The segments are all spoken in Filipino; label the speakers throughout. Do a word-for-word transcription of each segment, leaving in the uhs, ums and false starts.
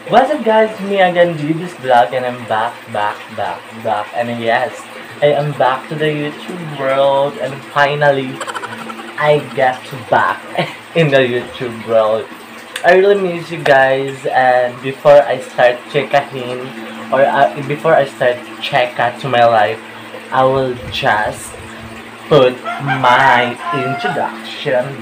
Speaker 1: What's up guys, me again, this vlog, and I'm back, back, back, back, and yes, I am back to the YouTube world, and finally, I get back in the YouTube world. I really miss you guys, and before I start checking, or uh, before I start check out to my life, I will just put my introduction.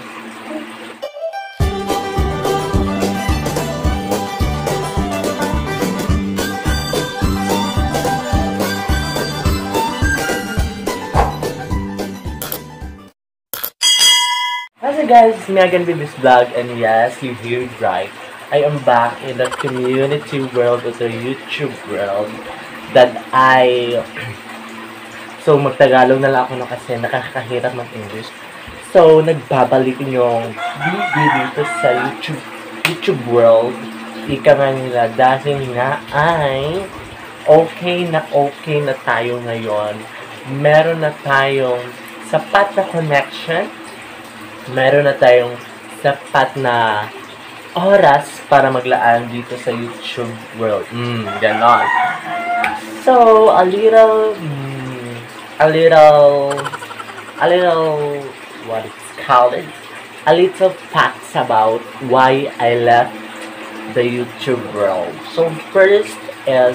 Speaker 1: Hi guys, it's me again with this vlog, and yes, you heard right. I am back in the community world of the YouTube world that I... So, magtagalog na lang ako no kasi nakakahirap mag-English. So, nagbabalikin yung video dito sa YouTube YouTube world. Ika nga nila dahil nga ay okay na okay na tayo ngayon. Meron na tayong sapat na connection. Meron na tayong sapat na oras para maglaan dito sa YouTube world. Mm, ganon. So, a little, mm, a little, a little, what it's called it? A little facts about why I left the YouTube world. So, first is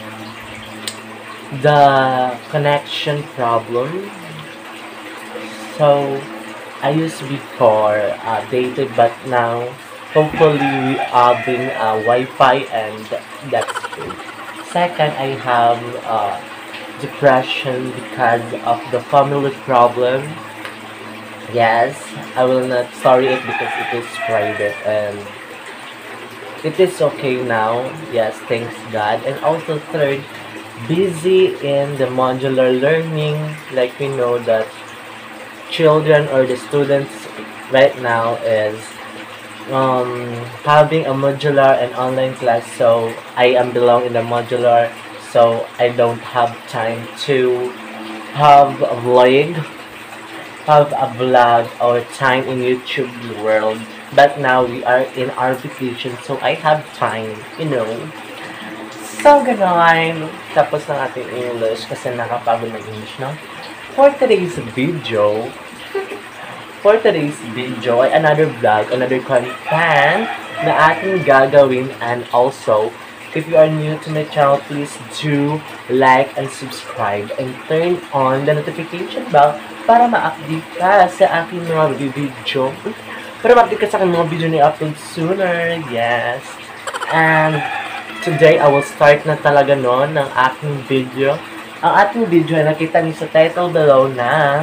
Speaker 1: the connection problem. So, I used before uh, dated, but now hopefully we are having uh, Wi-Fi, and that's good. Second, I have uh, depression because of the family problem. Yes, I will not sorry it because it is private and it is okay now. Yes, thanks God. And also third, busy in the modular learning. Like we know that children or the students right now is um, having a modular and online class, so I am belong in the modular, so I don't have time to have a vlog have a vlog or time in YouTube world, but now we are in our vacation, so I have time, you know. So gano'n, tapos ng ating English kasi nakapagod ng English, no? For today's video, for today's video ay another vlog, another content na ating gagawin, and also, if you are new to my channel, please do like and subscribe and turn on the notification bell para ma-update ka sa aking mga video. Para ma-update ka sa aking mga video na i-upload sooner, yes. And today, I will start na talaga noon ng aking video. Ang ating video ay nakita niyo sa title below na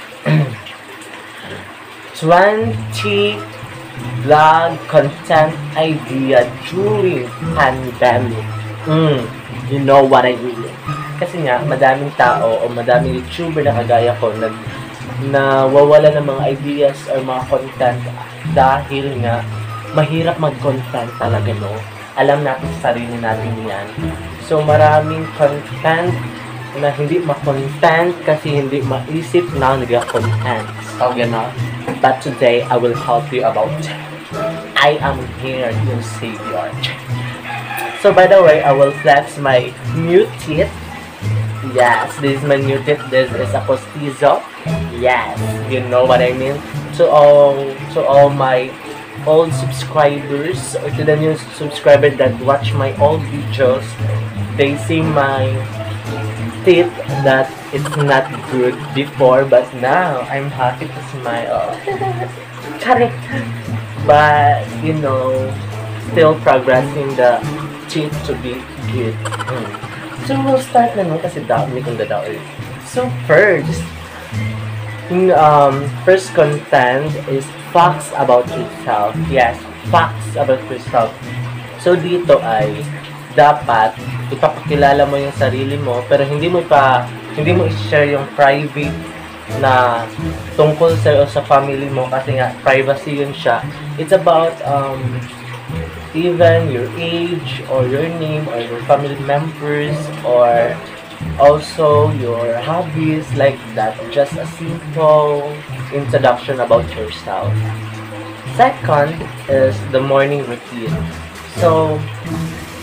Speaker 1: twenty vlog content idea during pandemic. Mm, you know what I mean. Kasi nga, madaming tao o madaming YouTuber na kagaya ko nag nawawala ng mga ideas or mga content dahil nga mahirap mag-content talaga, no? Alam natin sa sarili natin yan. So, maraming content na hindi ma-content kasi hindi maisip na nag-content. So, gano'n. But today, I will help you about I am here, your savior. So, by the way, I will flex my new teeth. Yes, this is my new teeth. This is a postizo. Yes, you know what I mean. To all, to all my old subscribers, or to the new subscribers that watch my old videos, they see my teeth that it's not good before, but now I'm happy to smile. But you know, still progressing the teeth to be good. Mm. So we'll start na no kasi dami kong dadao. So first, um, first content is facts about yourself. Yes, facts about yourself. So dito ay dapat ipapakilala mo yung sarili mo, pero hindi mo pa hindi mo i-share yung private na tungkol sa o sa family mo kasi nga privacy yun siya. It's about um even your age or your name or your family members or also your hobbies, like that. Just a simple introduction about yourself. Second is the morning routine. So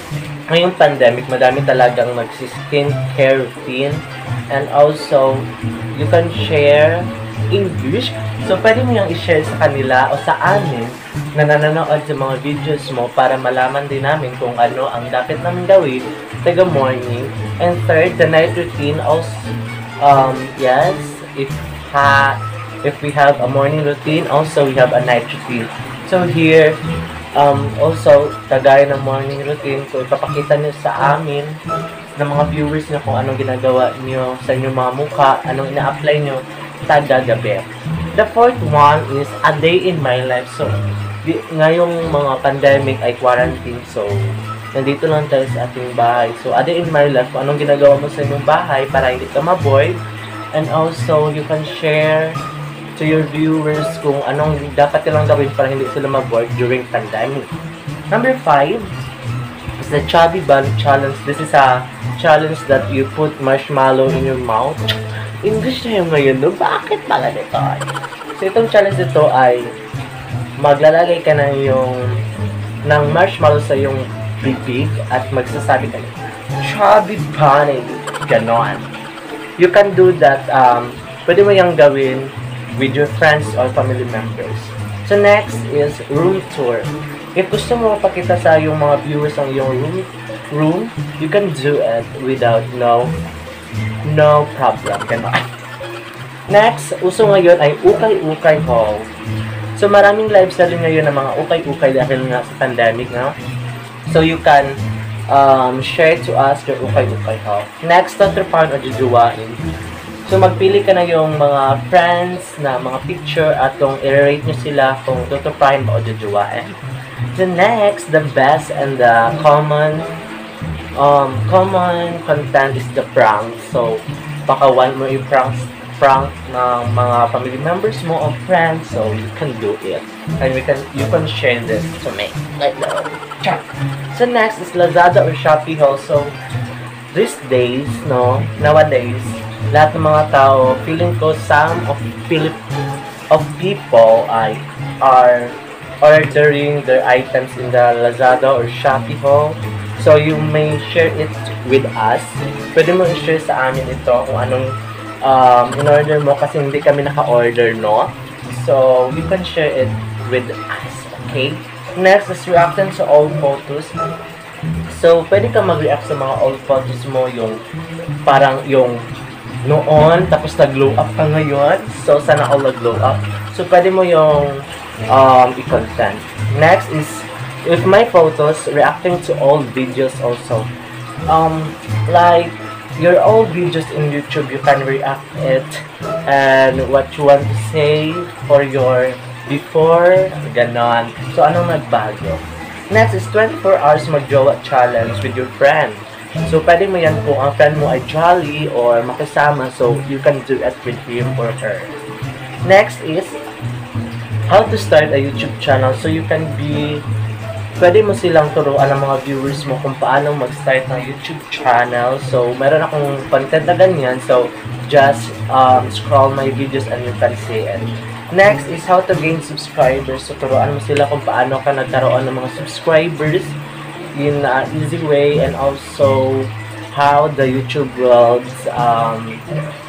Speaker 1: ngayong pandemic, madami talagang nagsi-skincare routine. And also, you can share English. So, pwede mo yung i-share sa kanila o sa amin na nanonood sa mga videos mo para malaman din namin kung ano ang dapat namin gawin taga morning. And third, the night routine also, um, yes, if ha, if we have a morning routine, also we have a night routine. So, here, um, also, kagaya ng morning routine, so ipapakita nyo sa amin ng mga viewers nyo kung anong ginagawa nyo sa inyong mga mukha, anong ina-apply nyo taga gabi. The fourth one is a day in my life. So, di, ngayong mga pandemic ay quarantine. So, nandito lang tayo sa ating bahay. So, a day in my life, kung anong ginagawa mo sa inyong bahay para hindi ka ma-bored. And also, you can share to your viewers kung anong dapat nilang gawin para hindi sila ma-bored during pandemic. Number five is the Chubby Bun Challenge. This is a challenge that you put marshmallow in your mouth. English na yung ngayon, no? Bakit pala nito? So, itong challenge nito ay maglalagay ka ng yung ng marshmallow sa yung bibig at magsasabi ka Chubby Bunny. Ganon. You can do that. Um, pwede mo yung gawin with your friends or family members. So, next is room tour. If gusto mo pakita sa yung mga viewers ang yung room, room, you can do it without no no problem. Ganon. Next, uso ngayon ay ukay-ukay haul. So, maraming live selling ngayon ng mga ukay-ukay dahil nga sa pandemic, no? So, you can um, share to us your ukay-ukay haul. Next, tatrapan o jujuwain. So, magpili ka na yung mga friends na mga picture at kung i-rate nyo sila kung tutupahin ba o jujuwain. The next, the best and the common um, common content is the prank. So, baka want mo i-prank prank ng mga family members mo or friends, so you can do it. And we can you can share this to me. Right now. So, next is Lazada or Shopee haul. So, these days, no, nowadays, lahat ng mga tao, feeling ko some of Philip of people ay are ordering their items in the Lazada or Shopee haul. So, you may share it with us. Pwede mo i-share sa amin ito kung anong um, in-order mo kasi hindi kami naka-order, no? So, you can share it with us, okay? Next is reaction to old photos. So, pwede ka mag-react sa mga old photos mo, yung parang yung noon, tapos nag-glow up ka ngayon. So, sana all nag-glow up. So, pwede mo yung um, i-content. Next is with my photos, reacting to old videos also. Um, like, your old videos in YouTube, you can react it and what you want to say for your before, ganon. So, anong nagbago? Next is twenty-four hours mag-jowa challenge with your friend. So, pwede mo yan kung ang friend mo ay jolly or makisama, so you can do it with him or her. Next is how to start a YouTube channel. So, you can be pwede mo silang turuan ng mga viewers mo kung paano mag-start ng YouTube channel. So, meron akong content na ganyan. So, just um, scroll my videos and you can see it. Next is how to gain subscribers. So, turuan mo sila kung paano ka nagkaroon ng mga subscribers in an uh, easy way, and also how the YouTube world's um,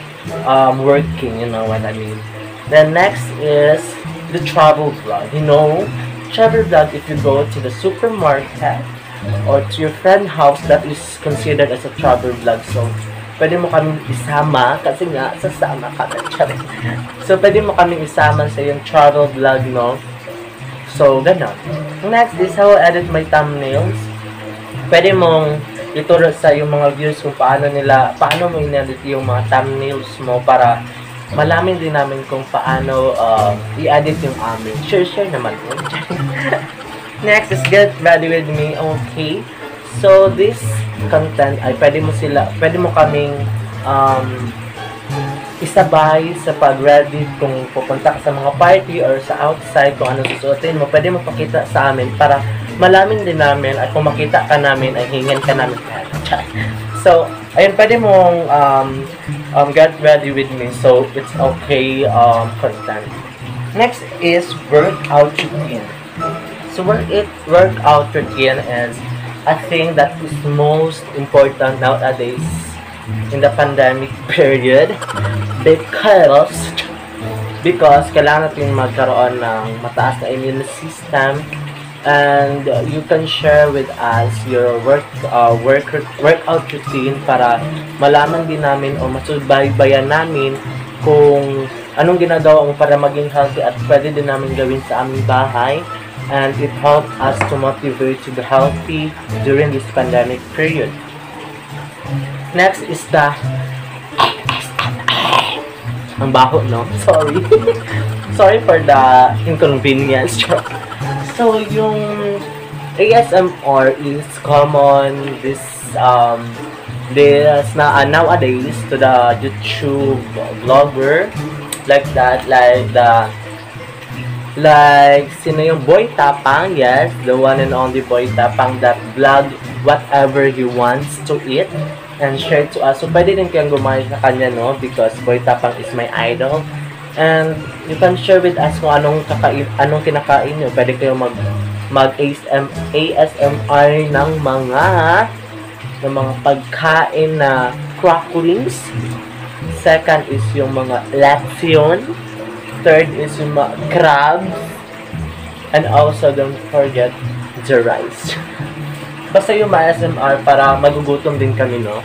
Speaker 1: um, working, you know what I mean. Then next is the travel vlog. You know, travel vlog, if you go to the supermarket or to your friend's house, that is considered as a travel vlog. So, pwede mo kaming isama kasi nga, sasama ka na. So, pwede mo kaming isama sa yung travel vlog, no? So, ganon. Next is how I edit my thumbnails. Pwede mong ituro sa yung mga views kung paano nila, paano mo in-edit yung mga thumbnails mo para malamin din namin kung paano uh, i-edit yung amin. Share, share naman po. Next is get ready with me. Okay. So, this content ay pwede mo sila, pwede mo kaming um, isabay sa pag-ready kung pupunta ka sa mga party or sa outside, kung anong susuotin mo. Pwede mo pakita sa amin para malamin din namin at kung makita ka namin ay hingin ka namin. So, ayun, pwede mong um, um, get ready with me. So, it's okay um, content. Next is workout routine. So, work it, workout routine is a thing that is most important nowadays in the pandemic period because because kailangan natin magkaroon ng mataas na immune system, and uh, you can share with us your work uh, work workout routine para malaman din namin o masubaybayan namin kung anong ginagawa mo para maging healthy at pwede din namin gawin sa aming bahay, and it helps us to motivate to be healthy during this pandemic period. Next is the ang baho, no? Sorry. Sorry for the inconvenience. So, yung A S M R is common this um this na uh, nowadays to the YouTube vlogger like that, like the like sino yung Boy Tapang, yes, the one and only Boy Tapang that vlog whatever he wants to eat and share to us. So, pwede din kayong gumaya sa kanya, no? Because Boy Tapang is my idol. And you can share with us kung anong kakain, anong kinakain nyo. Pwede kayo mag mag A S M R ng mga ng mga pagkain na cracklings. Second is yung mga lection. Third is yung mga crabs. And also don't forget the rice. Basta yung A S M R para magugutom din kami, no?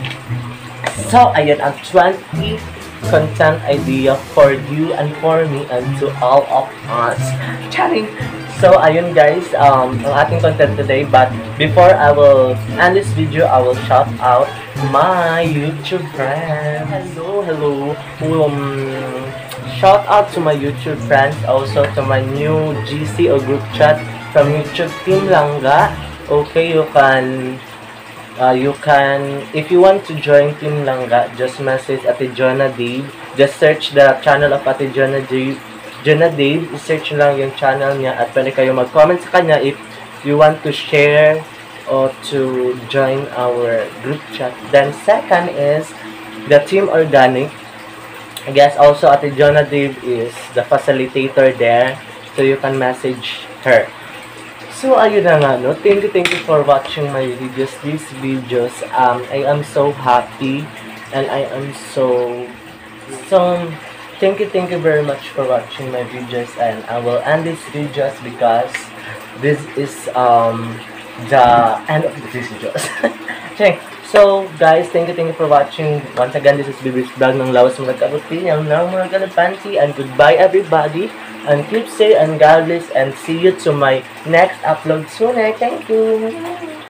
Speaker 1: So, ayun ang twenty content idea for you and for me and to all of us. Charing! So, ayun guys, um, ang ating content today. But before I will end this video, I will shout out my YouTube friends. Hello, hello. Um, shout out to my YouTube friends, also to my new G C or group chat from YouTube Team Langga. Okay, you can uh, you can if you want to join Team Langga, just message Ate Jonah Dave. Just search the channel of Ate Jonah Dave. Jonah Dave, search lang yung channel niya at pwede kayo mag-comment sa kanya if you want to share or to join our group chat. Then second is the Team Organic. I guess also Ate Jonah Dave is the facilitator there, so you can message her. So, ayun na nga, no? Thank you, thank you for watching my videos. These videos, um, I am so happy and I am so, so, thank you, thank you very much for watching my videos, and I will end this videos because this is, um, the end of the videos. Okay. So, guys, thank you, thank you for watching. Once again, this is Bibi's vlog ng Lawas Mga Karutin, yung mga Kalapansi, and goodbye, everybody. And keep safe and God bless, and see you to my next upload soon. Thank you.